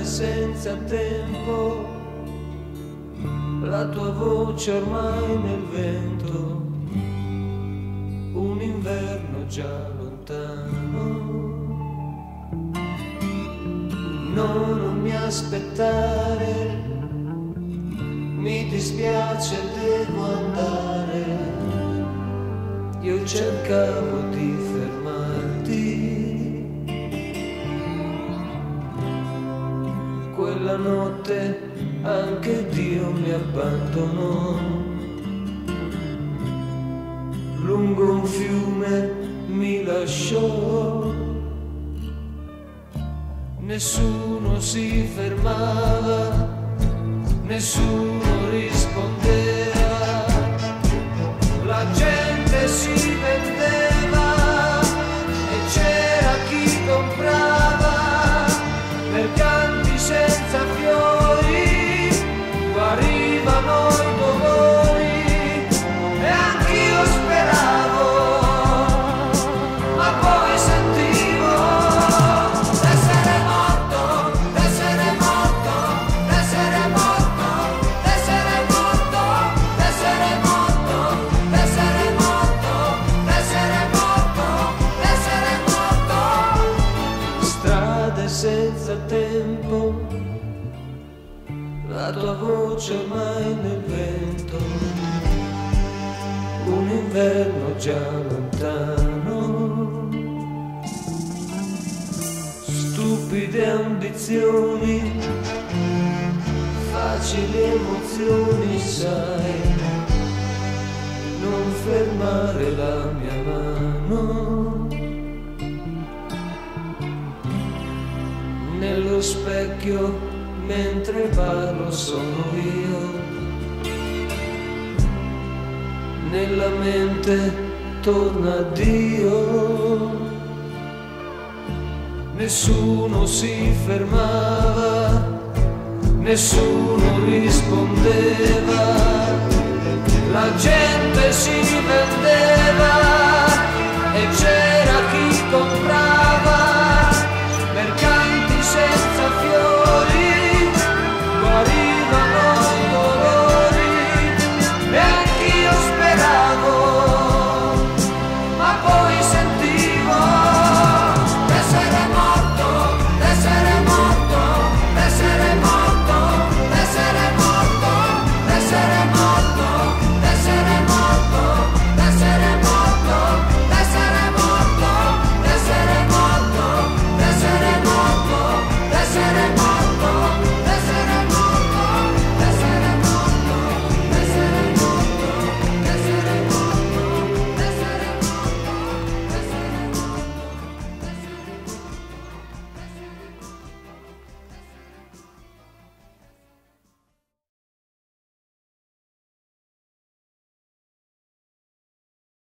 senza tempo, la tua voce ormai nel vento, un inverno già lontano. No, non mi aspettare, mi dispiace, devo andare. Io cercavo di fermarti, quella notte anche Dio mi abbandonò. Lungo un fiume mi lasciò, nessuno si fermava, nessuno rispondeva, la gente si vendeva e c'era chi comprava. Mercanti senza fiori, guarivano i dolori e anch'io speravo, ma poi sentivo d'essere morto, d'essere morto, d'essere morto, d'essere morto, d'essere morto, d'essere morto, d'essere morto, d'essere morto. Strade senza tempo, la tua voce ormai nel vento, un inverno già lontano. Stupide ambizioni, facili emozioni, sai, non fermare la mia mano. Nello specchio mentre parlo sono io, nella mente torna Dio. Nessuno si fermava, nessuno rispondeva, la gente si vendeva e c'era